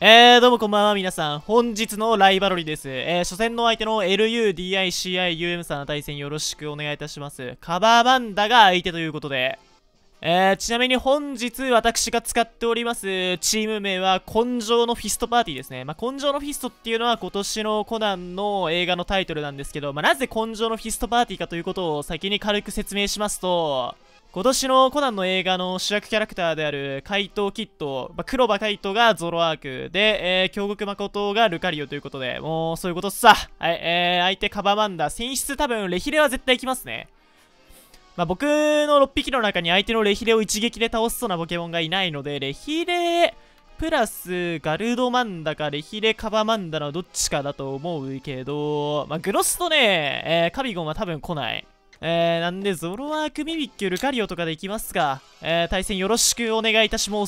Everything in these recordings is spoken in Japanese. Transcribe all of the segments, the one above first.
どうもこんばんは皆さん。本日のライバロリです。初戦の相手の LUDICIUM さんの対戦よろしくお願いいたします。カバーバンダが相手ということで。ちなみに本日私が使っておりますチーム名は根性のフィストパーティーですね。根性のフィストっていうのは今年のコナンの映画のタイトルなんですけど、なぜ根性のフィストパーティーかということを先に軽く説明しますと、今年のコナンの映画の主役キャラクターである怪盗キッド、黒羽怪盗がゾロアークで、京極誠がルカリオということで、もうそういうことっすさ。はい、相手カバマンダ、選出多分レヒレは絶対来ますね。僕の6匹の中に相手のレヒレを一撃で倒すそうなポケモンがいないので、レヒレプラスガルドマンダかレヒレカバマンダのどっちかだと思うけど、グロスとね、カビゴンは多分来ない。なんで、ゾロアーク、ミミッキュ、ルカリオとかでいきますが、対戦よろしくお願いいたします。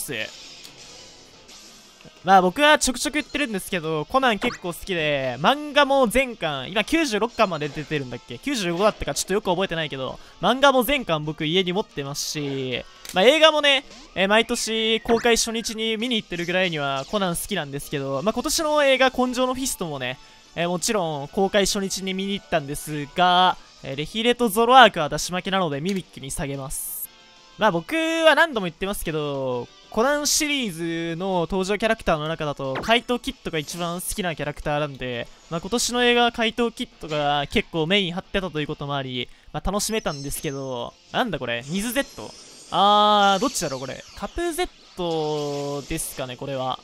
僕はちょくちょく言ってるんですけど、コナン結構好きで、漫画も全巻、今96巻まで出てるんだっけ ?95 だったかちょっとよく覚えてないけど、漫画も全巻僕家に持ってますし、映画もね、毎年公開初日に見に行ってるぐらいにはコナン好きなんですけど、今年の映画根性のフィストもね、もちろん公開初日に見に行ったんですが、レヒレとゾロアークは出し負けなのでミミッキュに下げます。僕は何度も言ってますけど、コナンシリーズの登場キャラクターの中だと怪盗キッドが一番好きなキャラクターなんで、今年の映画は怪盗キッドが結構メイン張ってたということもあり、楽しめたんですけど、なんだこれ水 Z？ どっちだろうこれ。カプ Z ですかねこれは。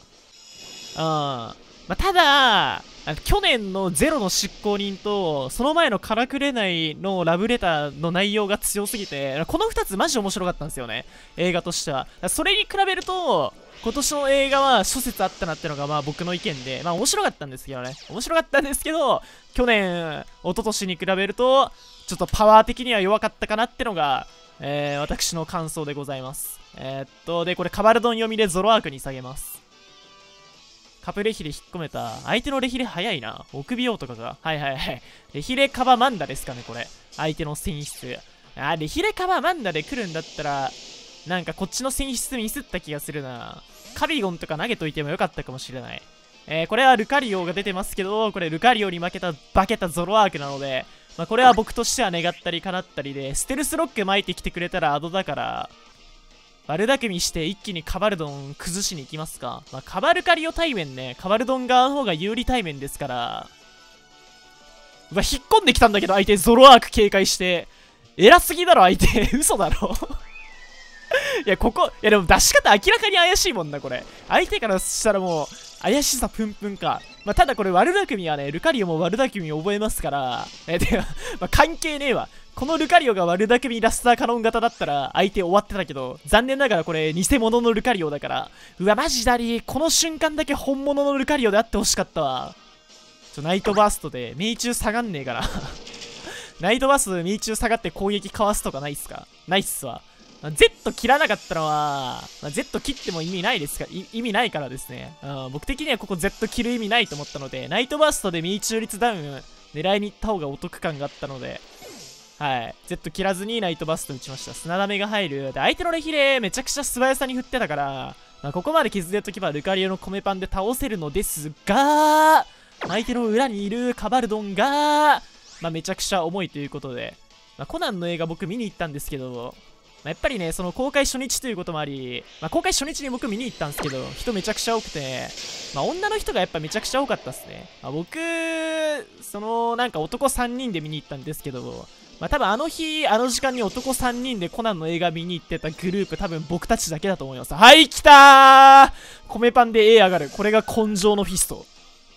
ただ、去年のゼロの執行人と、その前のからくれないのラブレターの内容が強すぎて、この2つマジ面白かったんですよね。映画としては。それに比べると、今年の映画は諸説あったなってのが僕の意見で、面白かったんですけどね。面白かったんですけど、去年、一昨年に比べると、ちょっとパワー的には弱かったかなってのが、私の感想でございます。で、これカバルドン読みでゾロアークに下げます。カプレヒレ引っ込めた。相手のレヒレ早いな。臆病とかが。はいはいはい。レヒレカバマンダですかね、これ。相手の選出。レヒレカバマンダで来るんだったら、なんかこっちの選出ミスった気がするな。カビゴンとか投げといてもよかったかもしれない。これはルカリオが出てますけど、これルカリオに負けた、化けたゾロアークなので、これは僕としては願ったり叶ったりで、ステルスロック巻いてきてくれたらアドだから、悪巧みして一気にカバルドン崩しに行きますか。カバルカリオ対面ね、カバルドン側の方が有利対面ですから、引っ込んできたんだけど相手ゾロアーク警戒して、偉すぎだろ相手、嘘だろいや、でも出し方明らかに怪しいもんな、これ。相手からしたらもう、怪しさプンプンか。ただこれ悪巧みはね、ルカリオも悪巧み覚えますから、関係ねえわ。このルカリオが悪巧みラスターカノン型だったら相手終わってたけど、残念ながらこれ偽物のルカリオだから、うわマジだり、この瞬間だけ本物のルカリオであってほしかったわ。ナイトバーストで命中下がんねえからナイトバーストで命中下がって攻撃かわすとかないっすか？ないっすわ。Z 切らなかったのは、Z 切っても意味ないですか？意味ないからですね。僕的にはここ Z 切る意味ないと思ったので、ナイトバーストで命中率ダウン狙いに行った方がお得感があったので、はい。Z 切らずにナイトバースト打ちました。砂ダメが入る。で、相手のレヒレめちゃくちゃ素早さに振ってたから、ここまで傷でとけばルカリオの米パンで倒せるのですが、相手の裏にいるカバルドンが、めちゃくちゃ重いということで、コナンの映画僕見に行ったんですけど、やっぱりね、その公開初日ということもあり、公開初日に僕見に行ったんですけど、人めちゃくちゃ多くて、女の人がやっぱめちゃくちゃ多かったっすね。僕、なんか男3人で見に行ったんですけど、多分あの日、あの時間に男3人でコナンの映画見に行ってたグループ、多分僕たちだけだと思います。はい、来たー！米パンで A 上がる。これが根性のフィスト。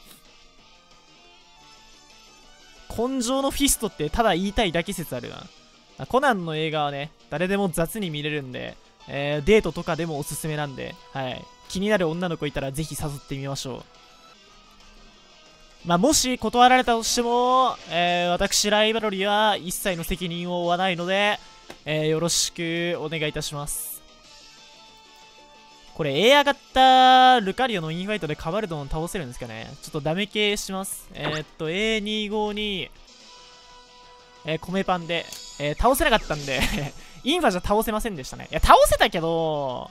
根性のフィストってただ言いたいだけ説あるな。コナンの映画はね、誰でも雑に見れるんで、デートとかでもおすすめなんで、はい。気になる女の子いたらぜひ誘ってみましょう。もし断られたとしても、私、ライバロリは一切の責任を負わないので、よろしくお願いいたします。これ A 上がったルカリオのインファイトでカバルドン倒せるんですかね。ちょっとダメ系します。A252、米パンで、倒せなかったんでインファじゃ倒せませんでしたね。いや、倒せたけど、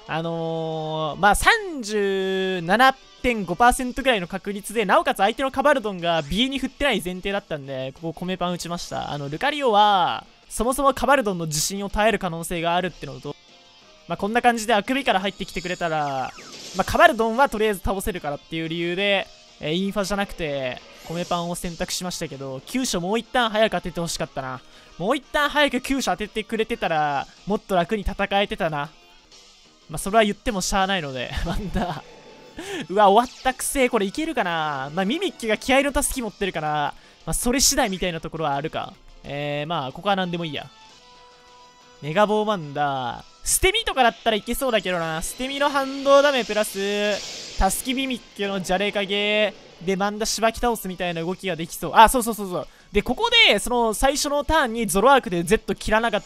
まあ、37.5% ぐらいの確率で、なおかつ相手のカバルドンが B に振ってない前提だったんで、ここ米パン打ちました。ルカリオは、そもそもカバルドンの自信を耐える可能性があるってのと、まあ、こんな感じであくびから入ってきてくれたら、まあ、カバルドンはとりあえず倒せるからっていう理由で、インファじゃなくて、米パンを選択しましたけど、急所もう一旦早く当ててほしかったな。もう一旦早く急所当ててくれてたら、もっと楽に戦えてたな。まあ、それは言ってもしゃあないので、なんだ。うわ、終わったくせー、これいけるかな。まあ、ミミッキュが気合のたすき持ってるから、まあ、それ次第みたいなところはあるか。まあ、ここは何でもいいや。メガボーマンダー。捨て身とかだったらいけそうだけどな。捨て身の反動ダメプラス、たすきミミッキュのじゃれ影でマンダしばき倒すみたいな動きができそう。あ、そうそうそうそう。で、ここで、その最初のターンにゾロアークで Z 切らなかった、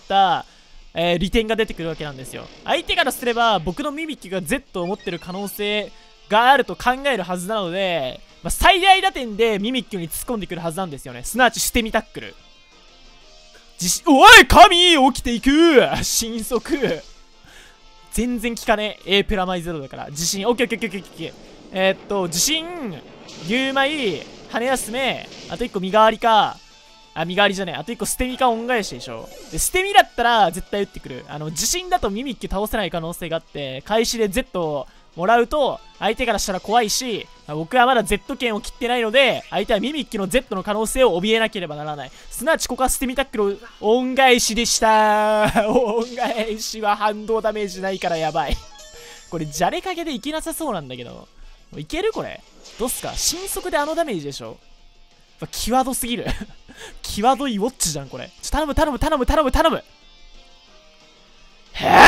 利点が出てくるわけなんですよ。相手からすれば、僕のミミッキュが Z を持ってる可能性があると考えるはずなので、まあ、最大打点でミミッキュに突っ込んでくるはずなんですよね。すなわち捨て身タックル。おい神起きていく神速全然効かねえ。A プラマイゼロだから。地震、オッケーオッケーオッケーオッケー。地震、牛舞、羽休め、あと1個身代わりか。あ、身代わりじゃねえ。あと1個捨て身か恩返しでしょ。で、捨て身だったら絶対打ってくる。地震だとミミッキュ倒せない可能性があって、開始で Z をもらうと、相手からしたら怖いし、僕はまだ Z 剣を切ってないので、相手はミミッキュの Z の可能性を怯えなければならない。すなわちここは捨て身タックル、恩返しでした恩返しは反動ダメージないからやばいこれ、じゃれかけでいけなさそうなんだけど。いけるこれ。どうっすか新速であのダメージでしょ。際どすぎる際どいウォッチじゃん、これ。頼む頼む頼む頼む頼む。へぇ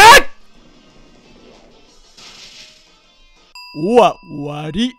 終わり。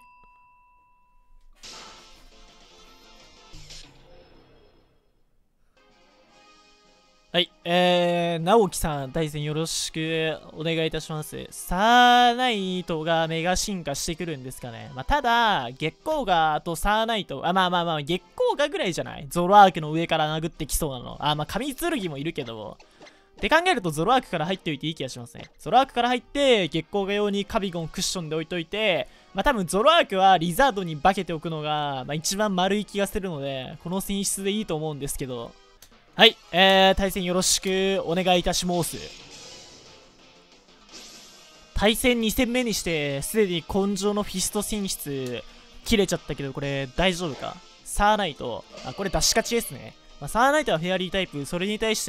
はい、直樹さん、対戦よろしくお願いいたします。サーナイトがメガ進化してくるんですかね。まあ、ただ、月光河とサーナイト、まあ、月光河ぐらいじゃない？ゾロアークの上から殴ってきそうなの。まあ、神剣もいるけど、って考えるとゾロアークから入っておいていい気がしますね。ゾロアークから入って、月光河用にカビゴンクッションで置いといて、まあ多分ゾロアークはリザードに化けておくのが、まあ一番丸い気がするので、この選出でいいと思うんですけど。はい、対戦よろしくお願いいたします。対戦2戦目にして、すでに根性のフィスト選出、切れちゃったけど、これ大丈夫か？サーナイト。これ出し勝ちですね。まあ、サーナイトはフェアリータイプ、それに対して、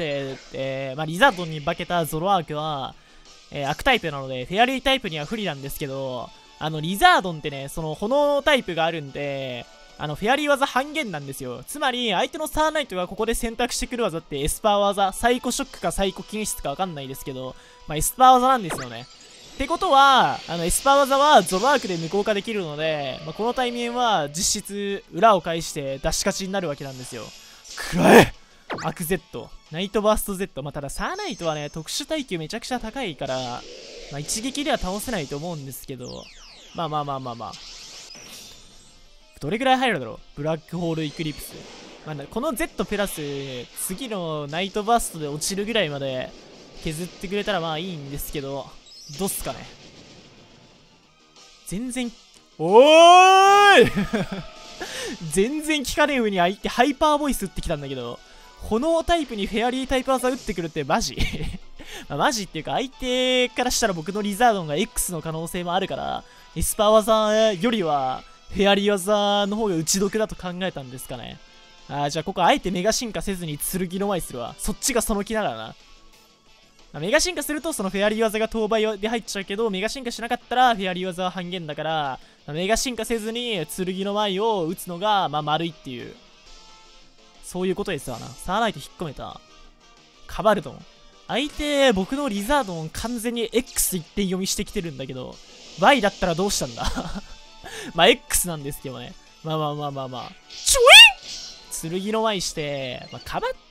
まあ、リザードに化けたゾロアークは、悪タイプなので、フェアリータイプには不利なんですけど、リザードンってね、その炎タイプがあるんで、フェアリー技半減なんですよ。つまり、相手のサーナイトがここで選択してくる技ってエスパー技、サイコショックかサイコ禁止かわかんないですけど、まあ、エスパー技なんですよね。ってことは、エスパー技はゾロアークで無効化できるので、まあ、この対面は実質裏を返して出し勝ちになるわけなんですよ。くらえアク Z ナイトバースト Z。 まあただサーナイトはね特殊耐久めちゃくちゃ高いから、まあ、一撃では倒せないと思うんですけど、まあどれぐらい入るだろう。ブラックホールイクリプス、まあ、この Z プラス次のナイトバーストで落ちるぐらいまで削ってくれたらまあいいんですけど、どうっすかね。全然おーい全然効かねえ上に相手ハイパーボイス打ってきたんだけど、炎タイプにフェアリータイプ技打ってくるってマジまあマジっていうか、相手からしたら僕のリザードンが X の可能性もあるから、エスパー技よりはフェアリー技の方が打ち得だと考えたんですかね。じゃあここあえてメガ進化せずに剣の前するわ。そっちがその気ならな。メガ進化するとそのフェアリー技が当倍で入っちゃうけど、メガ進化しなかったらフェアリー技は半減だから、メガ進化せずに剣の前を打つのがまあ丸いっていう、そういうことですわな。サーナイト引っ込めた。カバルドン。相手、僕のリザードン完全に X 一点読みしてきてるんだけど、Y だったらどうしたんだまあ X なんですけどね。まあ。ちょい剣の前して、まあ、カバって、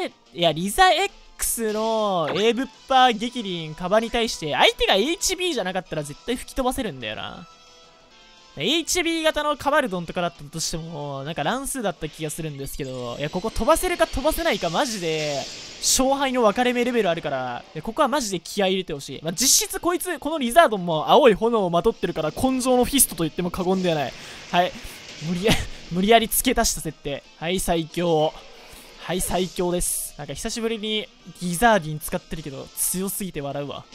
いや、リザ X の A ブッパー激輪カバに対して、相手が HB じゃなかったら絶対吹き飛ばせるんだよな。 HB 型のカバルドンとかだったとしても、なんか乱数だった気がするんですけど、いや、ここ飛ばせるか飛ばせないかマジで、勝敗の分かれ目レベルあるから、ここはマジで気合い入れてほしい。まあ、実質こいつ、このリザードンも青い炎をまとってるから根性のフィストと言っても過言ではない。はい。無理やり付け足した設定。はい、最強。はい、最強です。なんか久しぶりにギザーディン使ってるけど、強すぎて笑うわ。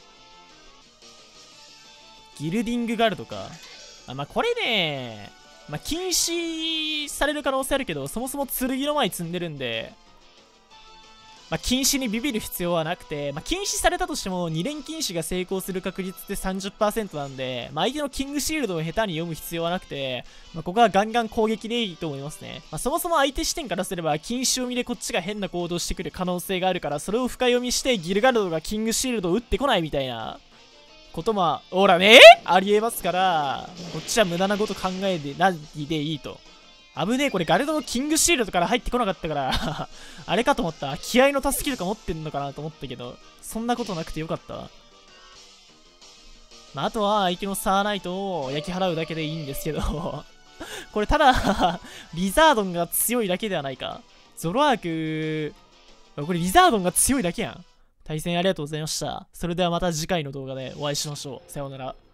ギルディングガルドか。まあこれね、まあ禁止される可能性あるけど、そもそも剣の前積んでるんで、まあ禁止にビビる必要はなくて、まあ禁止されたとしても2連禁止が成功する確率って 30% なんで、まあ相手のキングシールドを下手に読む必要はなくて、まあここはガンガン攻撃でいいと思いますね。まあそもそも相手視点からすれば禁止読みでこっちが変な行動してくる可能性があるから、それを深読みしてギルガルドがキングシールドを打ってこないみたいなことも、ほらね、ありえますから、こっちは無駄なこと考えてないでいいと。危ねえ、これガルドのキングシールドから入ってこなかったからあれかと思った。気合の助けとか持ってんのかなと思ったけど、そんなことなくてよかった。まあ、あとは相手のサーナイトを焼き払うだけでいいんですけどこれただリザードンが強いだけではないか。ゾロアーク、これリザードンが強いだけやん。対戦ありがとうございました。それではまた次回の動画でお会いしましょう。さようなら。